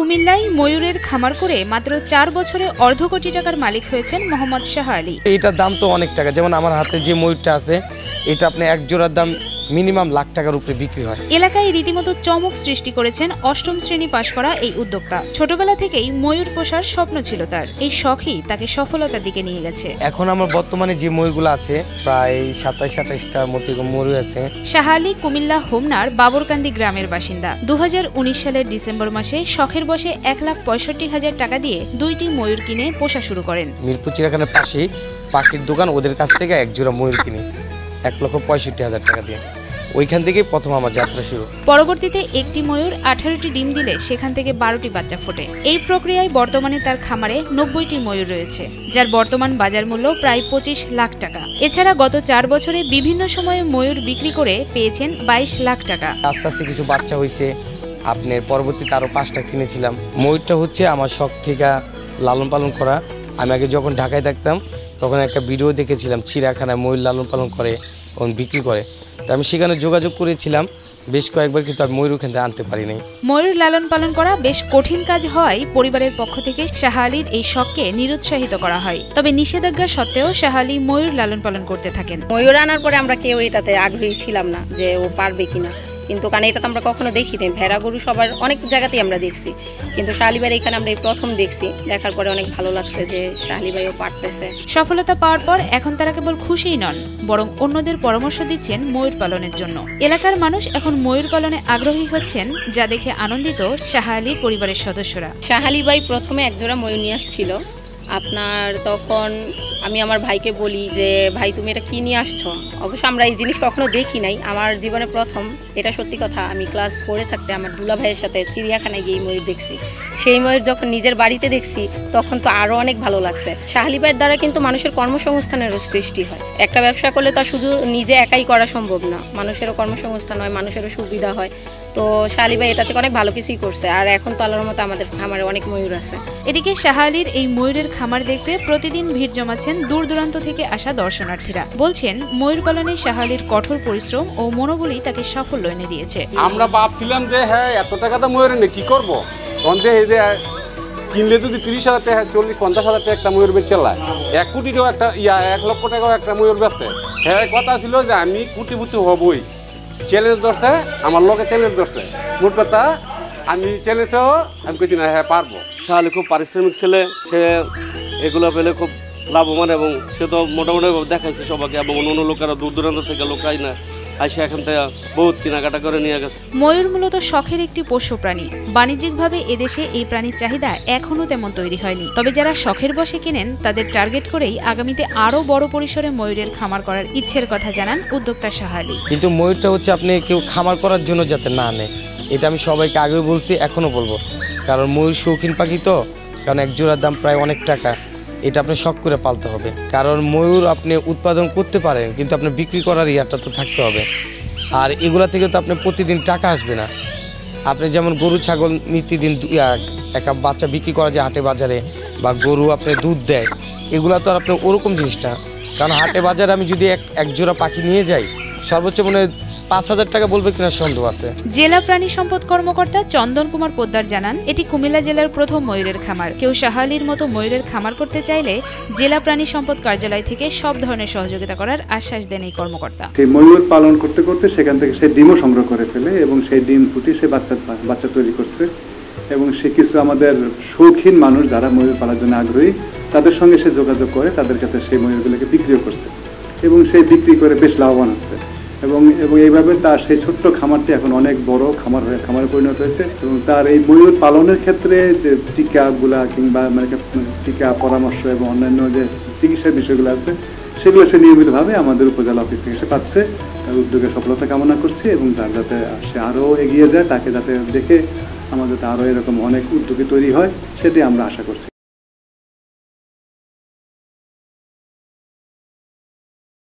কুমিল্লায় ময়ূরের খামার করে মাত্র ৪ বছরে অর্ধ কোটি টাকার মালিক হয়েছেন মোহাম্মদ শাহ আলী। এটার দাম তো অনেক টাকা, যেমন আমার হাতে যে ময়ূরটা আছে এটা আপনি এক জোড়ার দাম মিনিমাম লাখ টাকার উপরে বিক্রি হয়। এলাকায় রীতিমতো চমক সৃষ্টি করেছেন অষ্টম শ্রেণী পাশ করা এই উদ্যোক্তা। ছোটবেলা থেকেই ময়ূর পোষার স্বপ্ন ছিল তার, এই শখই তাকে সফলতার দিকে নিয়ে গেছে। এখন আমার বর্তমানে যে ময়ূরগুলো আছে প্রায় ২৭-২৮টার মতো ময়ূর আছে। শাহ আলী কুমিল্লা হোমনার বাবরকান্দি গ্রামের বাসিন্দা। ২০১৯ সালের ডিসেম্বর মাসে শখের বসে ১,৬৫,০০০ টাকা দিয়ে ২টি ময়ূর কিনে পোষা শুরু করেন। মিরপুর চিড়িয়াখানার পাশেই পাখির দোকান, ওদের কাছ থেকে এক জোড়া ময়ূর কিনি ১,৬৫,০০০ টাকা দিয়ে। ওইখান থেকেই প্রথম আমার যাত্রা শুরু। পরবর্তীতে একটি ময়ূর ১৮টি ডিম দিলে সেখান থেকে ১২টি বাচ্চা ফোটে। এই প্রক্রিয়ায় বর্তমানে তার খামারে ৯০টি ময়ূর রয়েছে, যার বর্তমান বাজার মূল্য প্রায় ২৫ লাখ টাকা। এছাড়া গত ৪ বছরে বিভিন্ন সময়ে ময়ূর বিক্রি করে পেয়েছেন ২২ লাখ টাকা। আস্তে আস্তে কিছু বাচ্চা হয়েছে, আপনার পরবর্তীতে আরও 5টা কিনেছিলাম। ময়ূরটা হচ্ছে আমার শখ থেকে লালন পালন করা। আমি আগে যখন ঢাকায় থাকতাম তখন একটা ভিডিও দেখেছিলাম, চিড়িয়াখানায় ময়ূর লালন পালন করে এবং বিক্রি করে। তা আমি সেখানে যোগাযোগ করেছিলাম বেশ কয়েকবার, কিন্তু আমি ময়ূর ওখানে আনতে পারি নাই। ময়ূর লালন পালন করা বেশ কঠিন কাজ হওয়ায় পরিবারের পক্ষ থেকে শাহ আলীর এই শখকে নিরুৎসাহিত করা হয়। তবে নিষেধাজ্ঞা সত্ত্বেও শাহ আলী ময়ূর লালন পালন করতে থাকেন। ময়ূর আনার পরে আমরা কেউ এটাতে আগ্রহী ছিলাম না যে ও পারবে কিনা, কিন্তু কারণ এটা তো আমরা কখনো দেখিনি। ভেড়া গরু সবার অনেক জায়গাতেই আমরা দেখছি, কিন্তু শাহ আলী ভাই এখানে আমরা এই প্রথম দেখছি। দেখার পরে অনেক ভালো লাগছে যে শাহ আলী ভাইও পারতেছে। সফলতা পাওয়ার পর এখন তারা কেবল খুশিই নন, বরং অন্যদের পরামর্শ দিচ্ছেন ময়ূর পালনের জন্য। এলাকার মানুষ এখন ময়ূর পালনে আগ্রহী হচ্ছেন, যা দেখে আনন্দিত শাহ আলীর পরিবারের সদস্যরা। শাহ আলী ভাই প্রথমে একজোড়া ময়ূর নিয়ে আসছিল। আপনার তখন আমি আমার ভাইকে বলি যে ভাই তুমি এটা কি নিয়ে আসছো। অবশ্য আমরা এই জিনিস কখনো দেখি নাই, আমার জীবনে প্রথম। এটা সত্যি কথা, আমি ক্লাস 4-এ থাকতে আমার দুলা ভাইয়ের সাথে চিড়িয়াখানায় গিয়ে ময়ূর দেখছি। সেই ময়ূর যখন নিজের বাড়িতে দেখছি তখন তো আরও অনেক ভালো লাগছে। শাহ আলী ভাইয়ের দ্বারা কিন্তু মানুষের কর্মসংস্থানেরও সৃষ্টি হয়। একটা ব্যবসা করলে তো শুধু নিজে একাই করা সম্ভব না, মানুষেরও কর্মসংস্থান হয়, মানুষেরও সুবিধা হয়। তো শাহ আলী ভাই এটা থেকে অনেক ভালো কিছুই করছে। আর এখন তো আল্লাহর মতো আমাদের খামারে অনেক ময়ূর আছে। এদিকে শাহ আলীর এই ময়ূরের খামার দেখতে প্রতিদিন ভিড় জমাচ্ছেন দূর দূরান্ত থেকে আসা দর্শনার্থীরা। বলছেন ময়ূর পালনে শাহ আলীর কঠোর পরিশ্রম ও মনোবলই তাকে সাফল্য এনে দিয়েছে। আমরা ভাবছিলাম যে হ্যাঁ এত টাকা তো ময়ূর এনে কি করবো, তখন যে এই যে কিনলে যদি 30,000 টাকা 40-50,000 টাকা একটা ময়ূর বেচলায়, 1 কোটিরও একটা 1 লক্ষ টাকাও একটা ময়ূর বেচে। হ্যাঁ কথা ছিল যে আমি কোটিপতি হবই। চ্যালেঞ্জ ধরছে, আমার লোকে চ্যালেঞ্জ ধরছে। মোট কথা আমি চ্যালেঞ্জেও আমি কইছি না হ্যাঁ পারবো। শাহ আলী খুব পারিশ্রমিক ছেলে, সে এগুলো পেলে খুব লাভবান, এবং সে তো মোটামুটি দেখাইছে সবাইকে, এবং অন্য লোকেরা দূর দূরান্ত থেকে লোকাই না আসে এখান থেকে বহুত কেনাকাটা করে নিয়ে গেছে। ময়ূর মূলত শখের একটি পোষ্য প্রাণী। বাণিজ্যিকভাবে এদেশে এই প্রাণীর চাহিদা এখনো তেমন তৈরি হয়নি। তবে যারা শখের বশে কেনেন তাদের টার্গেট করেই আগামীতে আরো বড় পরিসরে ময়ূরের খামার করার ইচ্ছের কথা জানান উদ্যোক্তা শাহ আলী। কিন্তু ময়ূরটা হচ্ছে আপনি কেউ খামার করার জন্য যাতে না নেয়, এটা আমি সবাইকে আগেও বলছি, এখনও বলবো। কারণ ময়ূর শৌখিন পাখি তো, কারণ এক জোড়ার দাম প্রায় অনেক টাকা। এটা আপনি শখ করে পালতে হবে, কারণ ময়ূর আপনি উৎপাদন করতে পারেন, কিন্তু আপনি বিক্রি করার ইয়াটা তো থাকতে হবে। আর এগুলা থেকে তো আপনি প্রতিদিন টাকা আসবে না। আপনি যেমন গরু ছাগল নিত্যদিন একটা বাচ্চা বিক্রি করা যায় হাটে বাজারে, বা গরু আপনি দুধ দেয়, এগুলা তো আর আপনি ওরকম জিনিসটা। কারণ হাটে বাজারে আমি যদি এক জোড়া পাখি নিয়ে যাই, সর্বোচ্চ মনে 5,000 টাকা বলবে কিনা সন্দেহ আছে। জেলা প্রাণী সম্পদ কর্মকর্তা চন্দন কুমার পোদ্দার জানান, এটি কুমিল্লা জেলার প্রথম ময়ূরের খামার। কেউ শাহ আলীর মতো ময়ূরের খামার করতে চাইলে জেলা প্রাণী সম্পদ কার্যালয় থেকে সব ধরনের সহযোগিতা করার আশ্বাস দেন এই কর্মকর্তা। সেই ময়ূর পালন করতে করতে সেখান থেকে সে ডিমও সংগ্রহ করে ফেলে, এবং সেই ডিম ফুটিয়ে সে বাচ্চা তৈরি করছে। এবং সে কিছু আমাদের শৌখিন মানুষ যারা ময়ূর পালার জন্য আগ্রহী, তাদের সঙ্গে সে যোগাযোগ করে, তাদের কাছে সেই ময়ূরগুলোকে বিক্রিও করছে, এবং সেই বিক্রি করে বেশ লাভবান হচ্ছে। এবং এইভাবে তার সেই ছোট্ট খামারটি এখন অনেক বড় খামারে পরিণত হয়েছে। এবং তার এই ময়ূর পালনের ক্ষেত্রে যে টিকাগুলা কিংবা টিকা পরামর্শ এবং অন্যান্য যে চিকিৎসার বিষয়গুলো আছে, সেগুলো সে নিয়মিতভাবে আমাদের উপজেলা অফিস থেকে সে পাচ্ছে। তার উদ্যোগে সফলতা কামনা করছি, এবং তার যাতে সে আরও এগিয়ে যায়, তাকে যাতে দেখে আমাদের আরও এরকম অনেক উদ্যোগী তৈরি হয়, সেটাই আমরা আশা করছি।